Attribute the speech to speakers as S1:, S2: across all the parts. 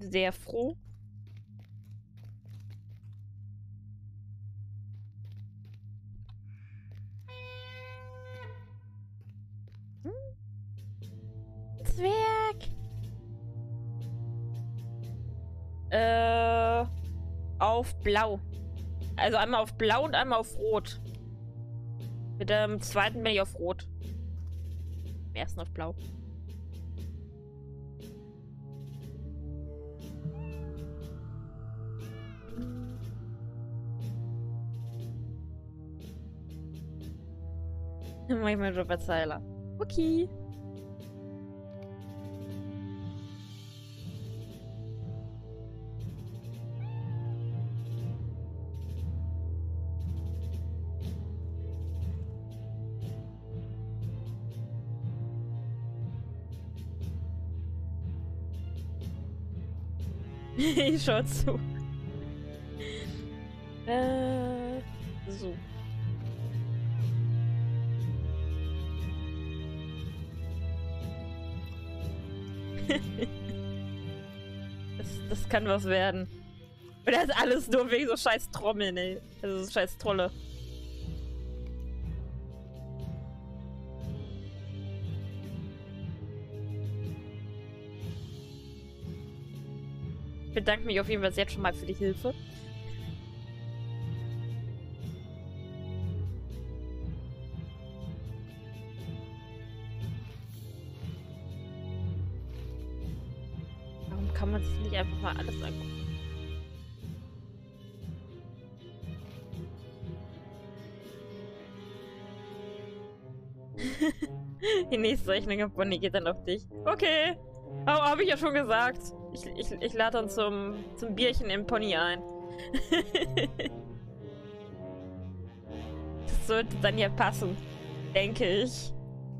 S1: sehr froh. Zwerg! Auf Blau. Also einmal auf Blau und einmal auf Rot. Mit dem zweiten bin ich auf Rot. Im ersten auf Blau. Manchmal Jobverzeiler. Okay. Ich schau zu. So. Das kann was werden. Und das ist alles nur wegen so scheiß Trommeln, ey. Also so scheiß Trolle. Ich bedanke mich auf jeden Fall jetzt schon mal für die Hilfe. Warum kann man sich nicht einfach mal alles angucken? Die nächste Rechnung auf Bonnie geht dann auf dich. Okay. Aber habe ich ja schon gesagt. Ich lade dann zum Bierchen im Pony ein. Das sollte dann ja passen. Denke ich.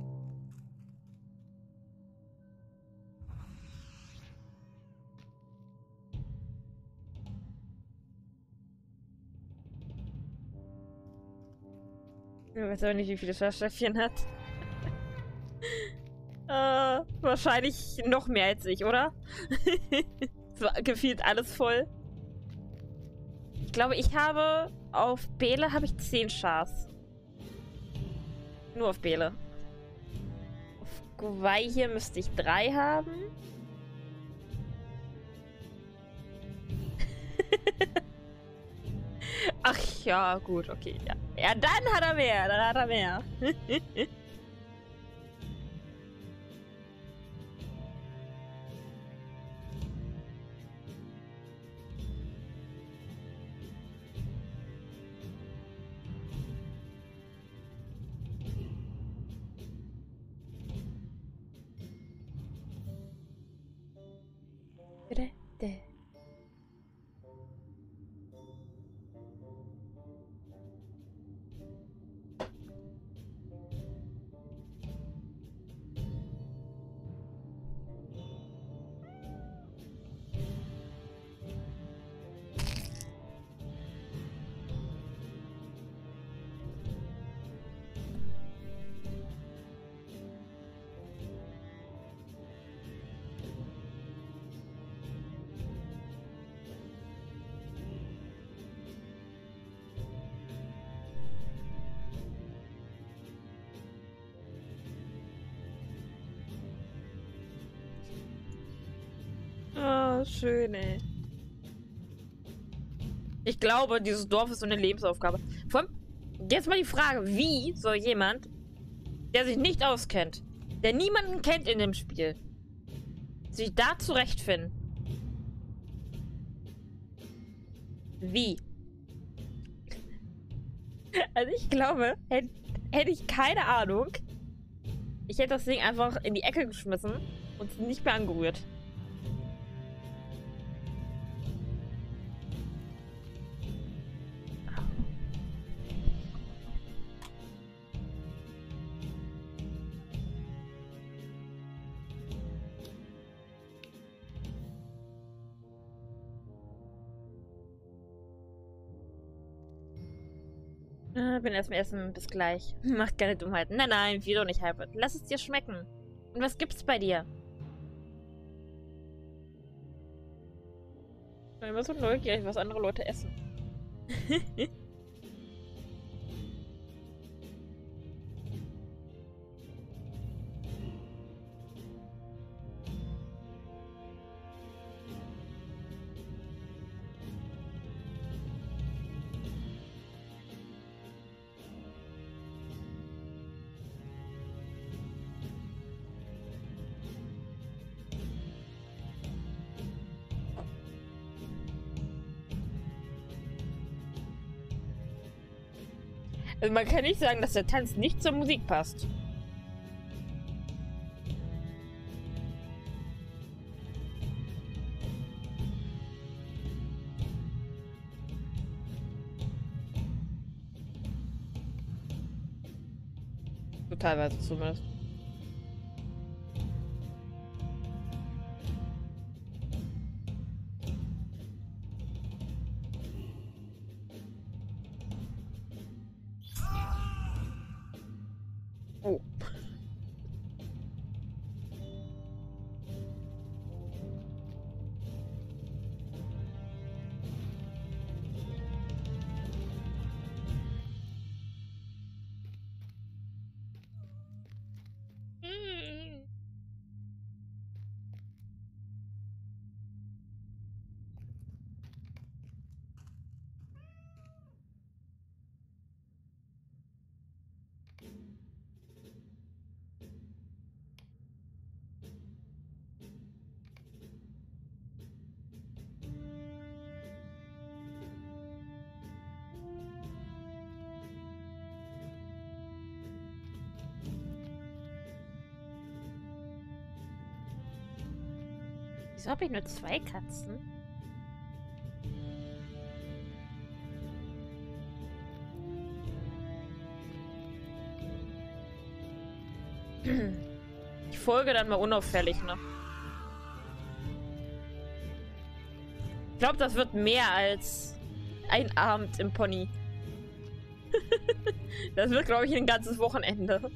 S1: Ich weiß auch nicht, wie viele Schäfchen hat. Wahrscheinlich noch mehr als ich, oder? Es war gefühlt alles voll. Ich glaube, ich habe auf Bele habe ich 10 Schars. Nur auf Bele. Auf Guwei hier müsste ich 3 haben. Ach ja, gut, okay. Ja, ja, dann hat er mehr. Dann hat er mehr. Oh, schön, ey. Ich glaube, dieses Dorf ist so eine Lebensaufgabe. Vor allem, jetzt mal die Frage, wie soll jemand, der sich nicht auskennt, der niemanden kennt in dem Spiel, sich da zurechtfinden? Wie? Also ich glaube, hätte ich keine Ahnung, ich hätte das Ding einfach in die Ecke geschmissen und es nicht mehr angerührt. Bin erst mal essen. Bis gleich. Macht keine Dummheiten. Nein, nein, wir doch nicht, Halbert. Lass es dir schmecken. Und was gibt's bei dir? Ich bin immer so neugierig, was andere Leute essen. Also man kann nicht sagen, dass der Tanz nicht zur Musik passt. So teilweise zumindest. Oh. Wieso habe ich nur 2 Katzen? Ich folge dann mal unauffällig, ne? Ich glaube, das wird mehr als ein Abend im Pony. Das wird, glaube ich, ein ganzes Wochenende.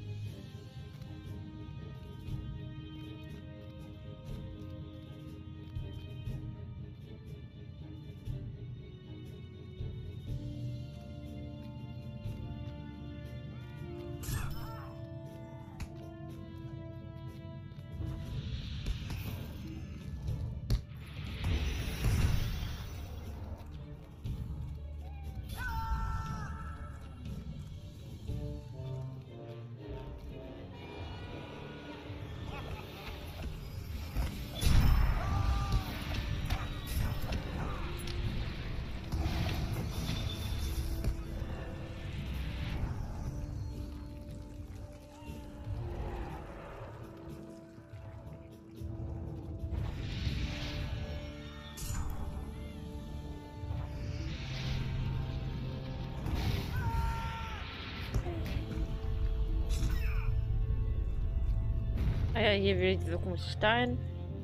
S1: Ah ja, hier wieder dieser komische Stein.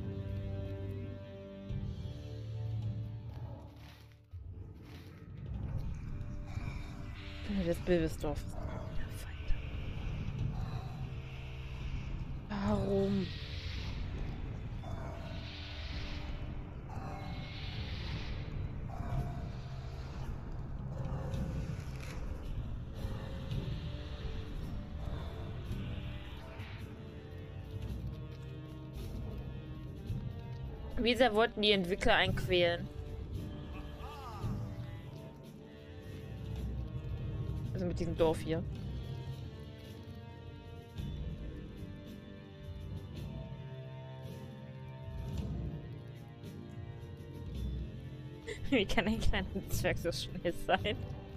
S1: Das Bilbesdorf. Warum? Wie sehr wollten die Entwickler einquälen? Also mit diesem Dorf hier. Wie kann ein kleiner Zwerg so schnell sein?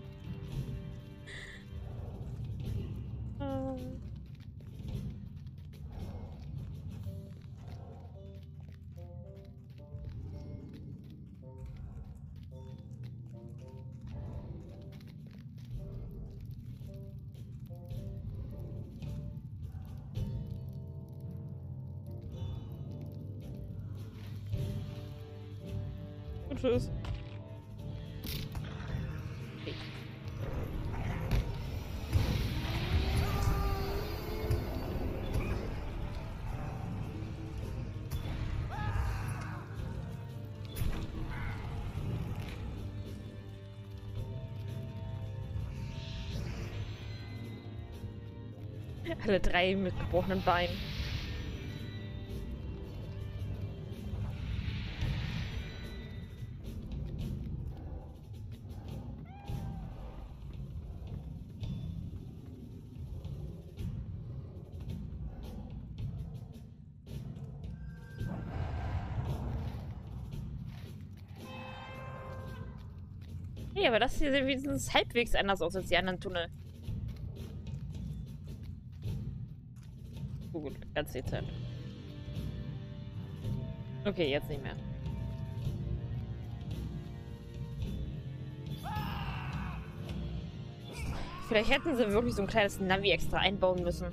S1: Tschüss. Alle drei mit gebrochenen Beinen. Nee, aber das hier sieht wenigstens halbwegs anders aus als die anderen Tunnel. Oh, gut, ganz dezent. Okay, jetzt nicht mehr. Vielleicht hätten sie wirklich so ein kleines Navi extra einbauen müssen.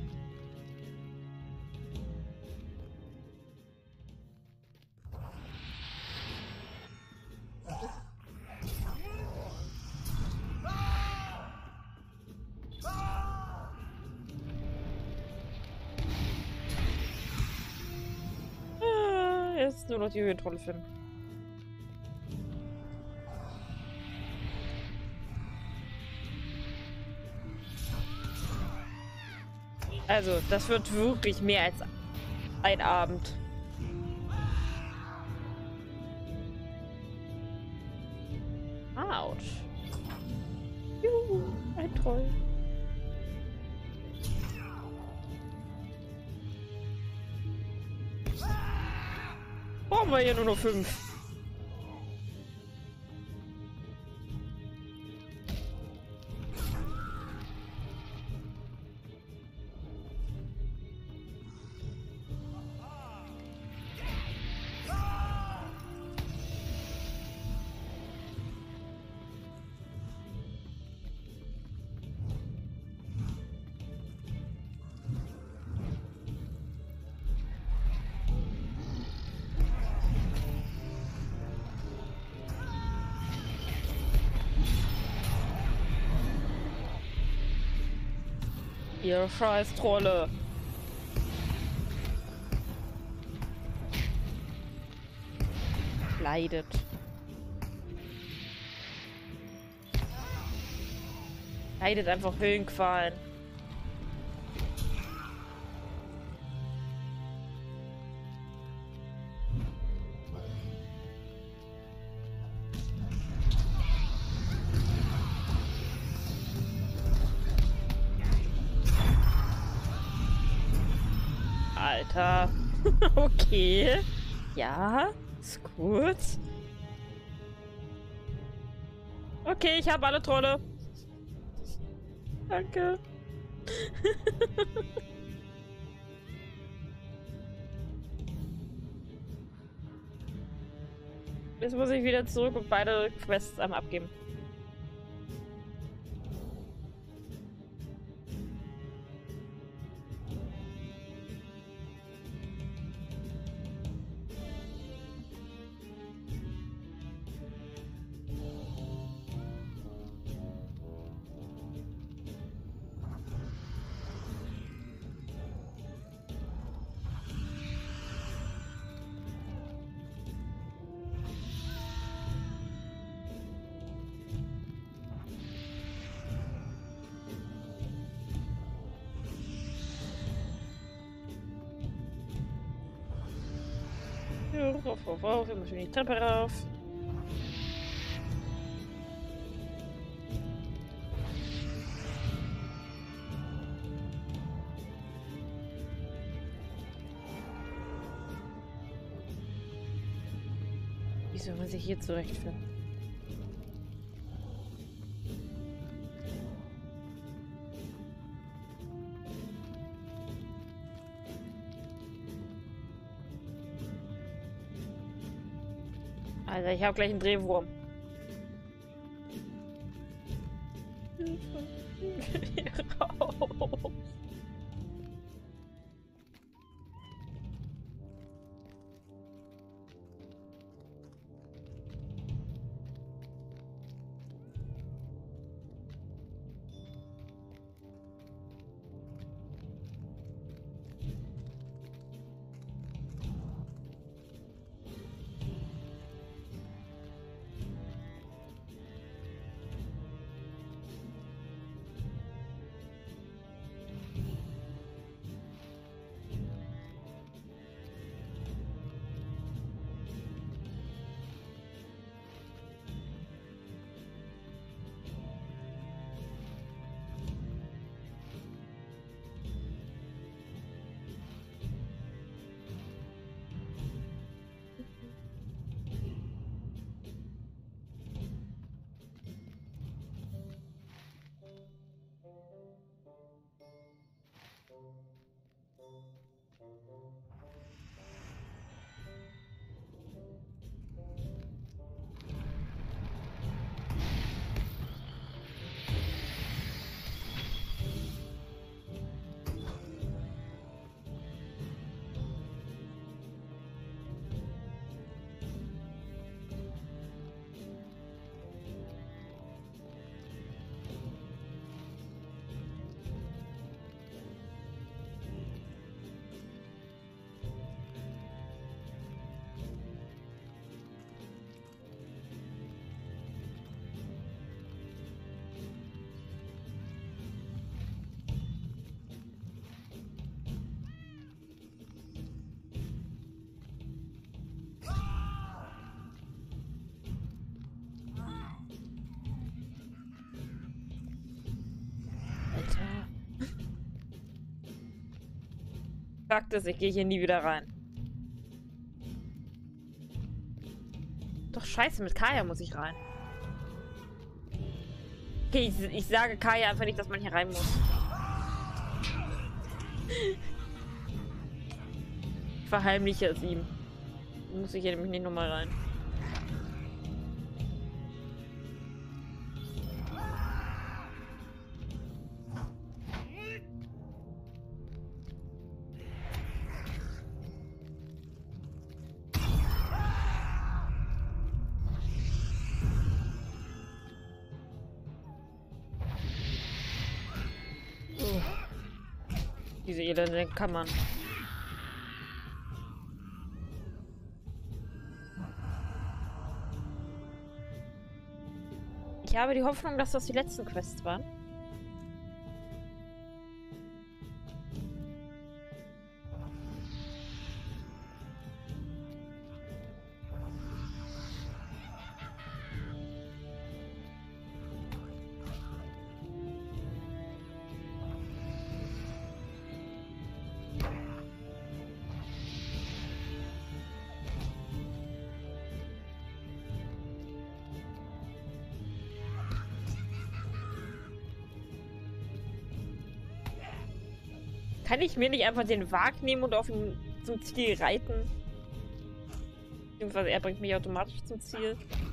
S1: Jetzt nur noch die Höhentrolle finden. Also, das wird wirklich mehr als ein Abend. Autsch. Juhu, ein Troll. Brauchen wir hier nur noch 5. Ihr scheiß Trolle. Leidet. Leidet einfach Höhenqualen. Alter. Okay. Ja, ist gut. Okay, ich habe alle Trolle. Danke. Jetzt muss ich wieder zurück und beide Quests am abgeben. Rauf, wir müssen die Treppe rauf. Wie soll man sich hier zurechtfinden? Alter, ich habe gleich einen Drehwurm. Hier raus. Fakt ist, ich gehe hier nie wieder rein. Doch scheiße, mit Kaya muss ich rein. Okay, ich sage Kaya einfach nicht, dass man hier rein muss. Ich verheimliche es ihm. Muss ich hier nämlich nicht nochmal rein. Diese elenden Kammern. Ich habe die Hoffnung, dass das die letzten Quests waren. Kann ich mir nicht einfach den Wag nehmen und auf ihn zum Ziel reiten? Beziehungsweise er bringt mich automatisch zum Ziel.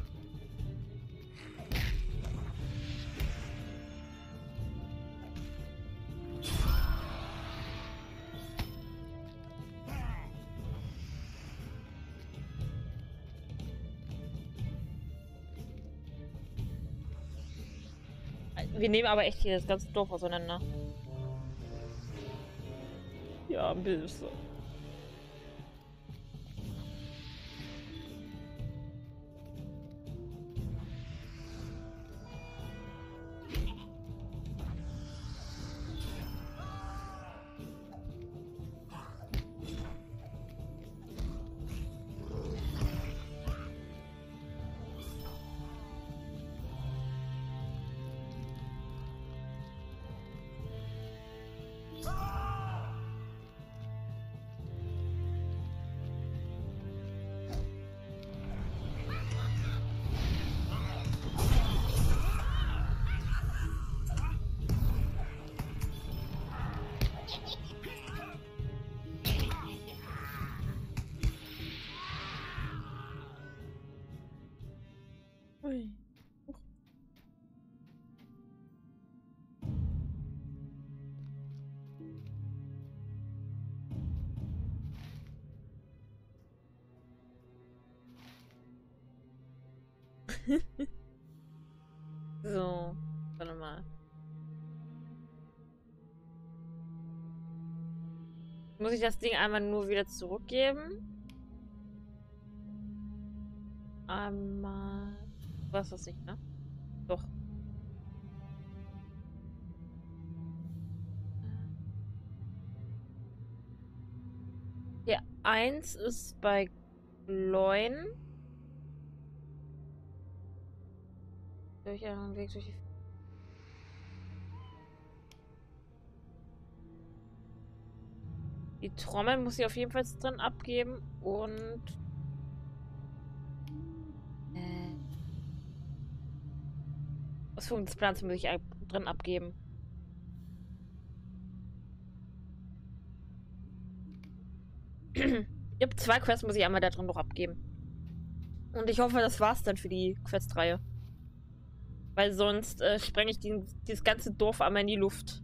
S1: Wir nehmen aber echt hier das ganze Dorf auseinander. Ja, ein bisschen. Ui. So, warte mal. Muss ich das Ding einmal nur wieder zurückgeben? Einmal. Was das nicht, ne? Doch. Ja, 1 ist bei Gloin. Durch einen Weg durch die. Die Trommel muss sie auf jeden Fall drin abgeben und. Ausführung des Plans muss ich drin abgeben. Ich habe 2 Quests, muss ich einmal da drin noch abgeben. Und ich hoffe, das war's dann für die Questreihe. Weil sonst sprenge ich dieses ganze Dorf einmal in die Luft.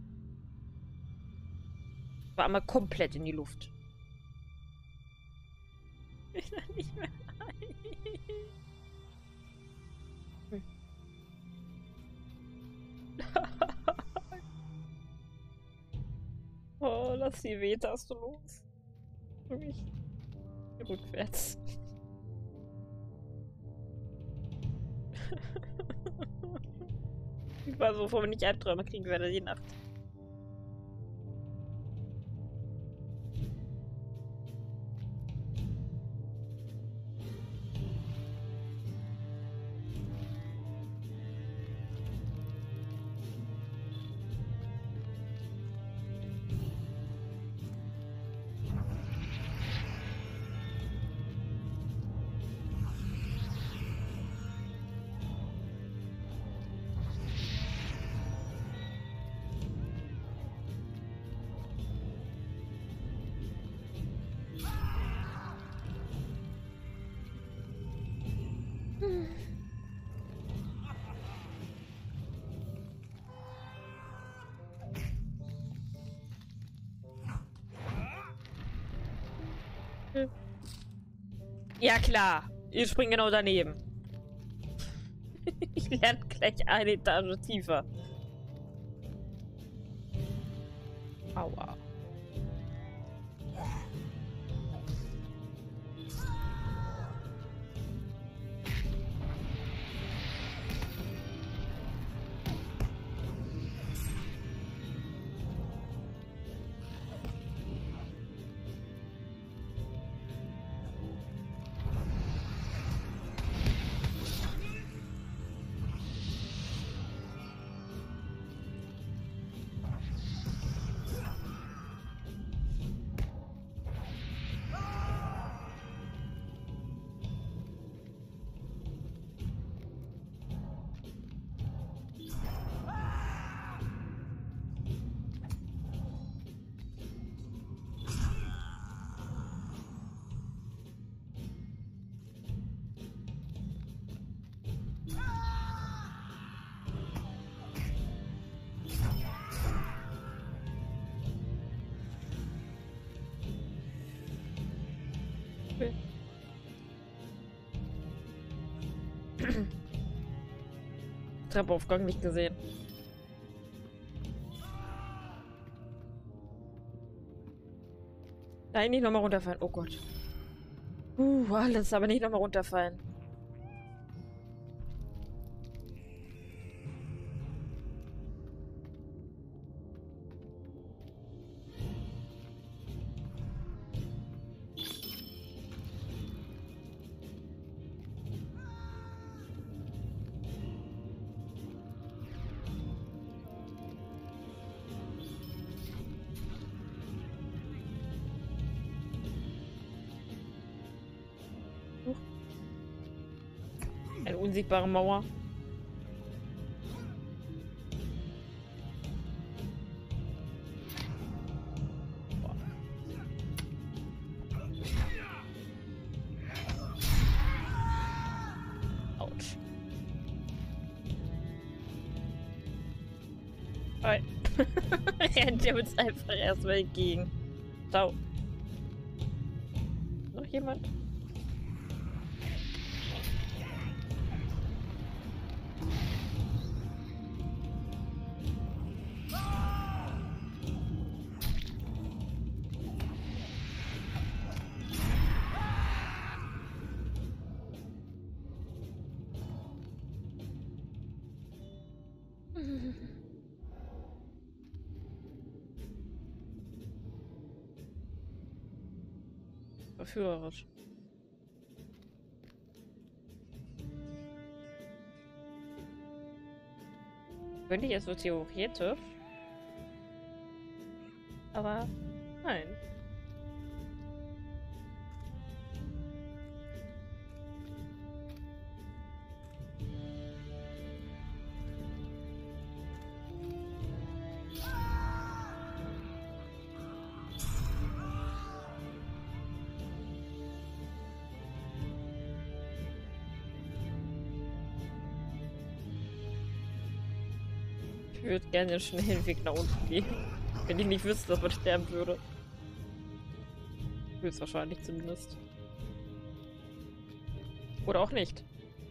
S1: War einmal komplett in die Luft. Ich kann nicht mehr rein. Oh, lass die Wehtaste los. Für mich. Rückwärts. Ich weiß, wovon ich Albträume kriegen werde, die Nacht. Ja, klar. Ihr springt genau daneben. Ich lerne gleich eine Etage tiefer. Aua. Treppeaufgang nicht gesehen. Nein, nicht nochmal runterfallen. Oh Gott. Alles, aber nicht nochmal runterfallen. Eine unsichtbare Mauer. Autsch. Rennt ihr uns einfach erstmal entgegen. Ciao. Noch jemand? Verführerisch. Könnte ich es so theoretisch. Aber nein. Ich würde gerne den schnellen Weg nach unten gehen. Wenn ich nicht wüsste, dass man sterben würde. Höchstwahrscheinlich zumindest. Oder auch nicht.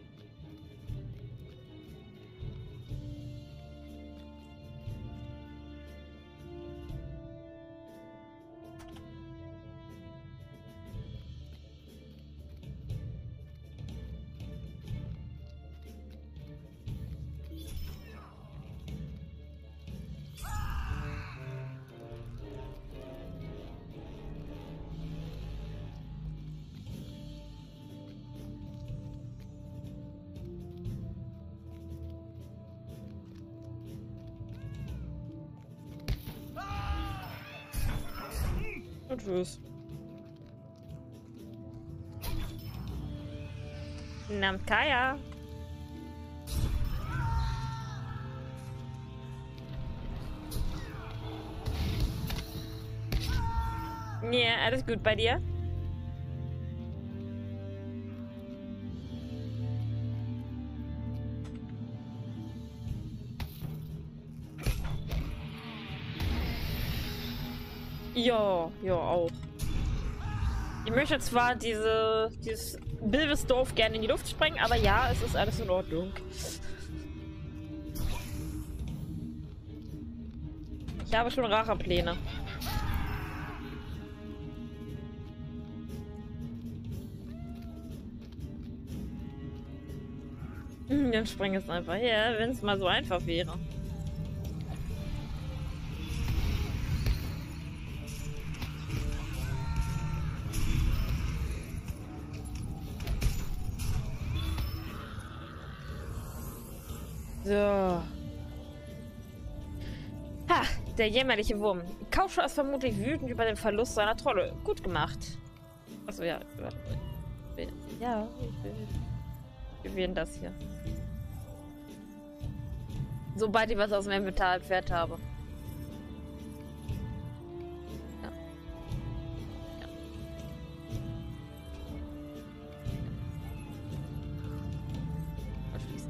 S1: Und tschüss. Namkaya. Ja, alles gut bei dir? Ja, ja, auch. möchte zwar dieses Bilbesdorf gerne in die Luft sprengen, aber ja, es ist alles in Ordnung. Ich habe schon Rachepläne. Dann spring es einfach her, wenn es mal so einfach wäre. So. Ha, der jämmerliche Wurm. Kauscher ist vermutlich wütend über den Verlust seiner Trolle. Gut gemacht. Achso, ja. Ja, wir wählen das hier. Sobald ich was aus dem Inventar entfernt habe. Ja. Ja. Verschließen.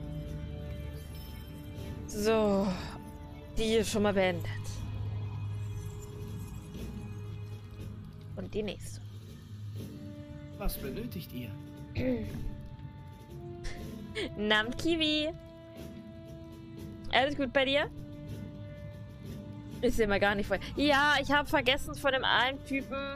S1: So. Die ist schon mal beendet. Und die nächste.
S2: Was benötigt ihr?
S1: Namt Kiwi. Alles gut bei dir? Ich sehe mal gar nicht voll. Ja, ich habe vergessen von dem einen Typen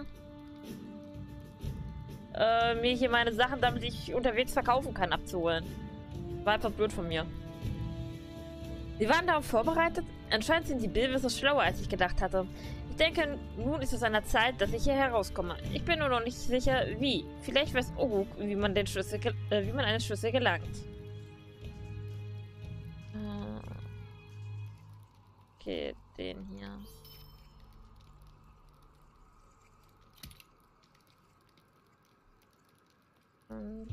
S1: mir hier meine Sachen, damit ich unterwegs verkaufen kann, abzuholen. War einfach blöd von mir. Sie waren darauf vorbereitet? Anscheinend sind die Bilwisser schlauer, als ich gedacht hatte. Ich denke, nun ist es an der Zeit, dass ich hier herauskomme. Ich bin nur noch nicht sicher, wie. Vielleicht weiß Oguk, wie man an den Schlüssel gelangt. Okay, den hier. Und...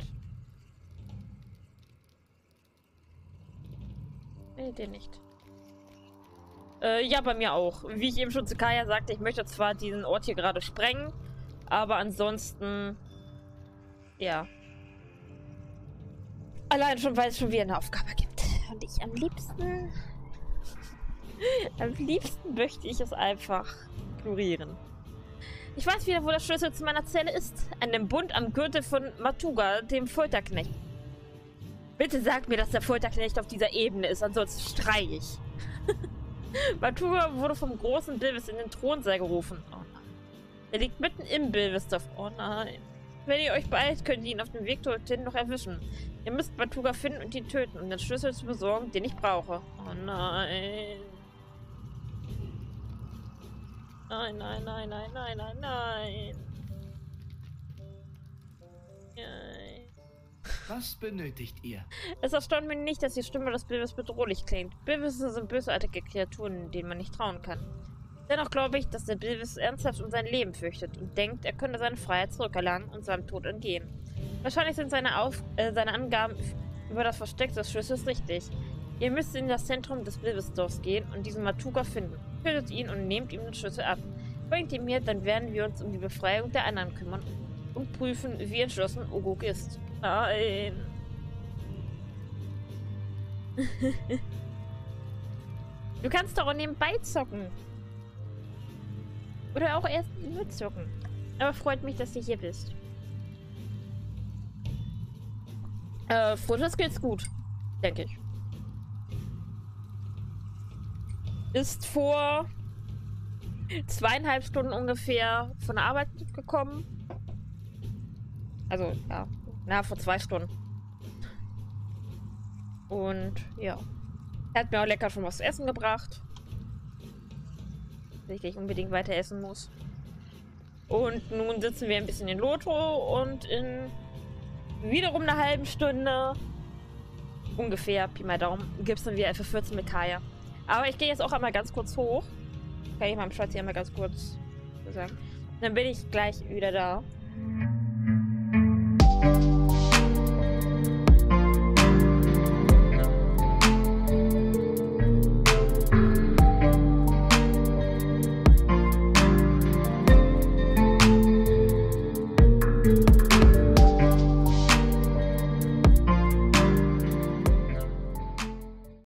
S1: Nee, den nicht. Ja, bei mir auch. Wie ich eben schon zu Kaya sagte, ich möchte zwar diesen Ort hier gerade sprengen, aber ansonsten... Ja. Allein schon, weil es schon wieder eine Aufgabe gibt. Und ich am liebsten... Am liebsten möchte ich es einfach ignorieren. Ich weiß wieder, wo der Schlüssel zu meiner Zelle ist. An dem Bund am Gürtel von Matuga, dem Folterknecht. Bitte sag mir, dass der Folterknecht auf dieser Ebene ist, ansonsten streike ich. Matuga wurde vom großen Bilvis in den Thronsaal gerufen. Oh nein. Er liegt mitten im Bilvisdorf. Oh nein. Wenn ihr euch beeilt, könnt ihr ihn auf dem Weg dorthin noch erwischen. Ihr müsst Matuga finden und ihn töten, um den Schlüssel zu besorgen, den ich brauche. Oh nein. Nein, nein, nein, nein, nein, nein, nein. Nein.
S2: Was benötigt ihr?
S1: Es erstaunt mich nicht, dass die Stimme des Bilvis bedrohlich klingt. Bilwisse sind bösartige Kreaturen, denen man nicht trauen kann. Dennoch glaube ich, dass der Bilvis ernsthaft um sein Leben fürchtet und denkt, er könne seine Freiheit zurückerlangen und seinem Tod entgehen. Wahrscheinlich sind seine Angaben über das Versteck des Schlüssels richtig. Ihr müsst in das Zentrum des Bilvisdorfs gehen und diesen Matuga finden. Tötet ihn und nehmt ihm den Schlüssel ab. Bringt ihn mir, dann werden wir uns um die Befreiung der anderen kümmern und prüfen, wie entschlossen Oguk ist. Nein. Du kannst doch auch nebenbei zocken. Oder auch erst nur zocken. Aber freut mich, dass du hier bist. Fotoskills gut. Denke ich. Ist vor 2,5 Stunden ungefähr von der Arbeit gekommen. Also, ja. Na, vor 2 Stunden. Und, ja. Er hat mir auch lecker schon was zu essen gebracht. Dass ich unbedingt weiter essen muss. Und nun sitzen wir ein bisschen in Lotro und in wiederum einer halben Stunde, ungefähr, Pi mal Daumen, gibt es dann wieder FF14 mit Kaya. Aber ich gehe jetzt auch einmal ganz kurz hoch. Kann ich meinem Schatz hier einmal ganz kurz sagen. Dann bin ich gleich wieder da.